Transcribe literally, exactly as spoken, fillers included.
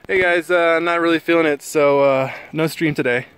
Hey guys, uh, not really feeling it, so uh, no stream today.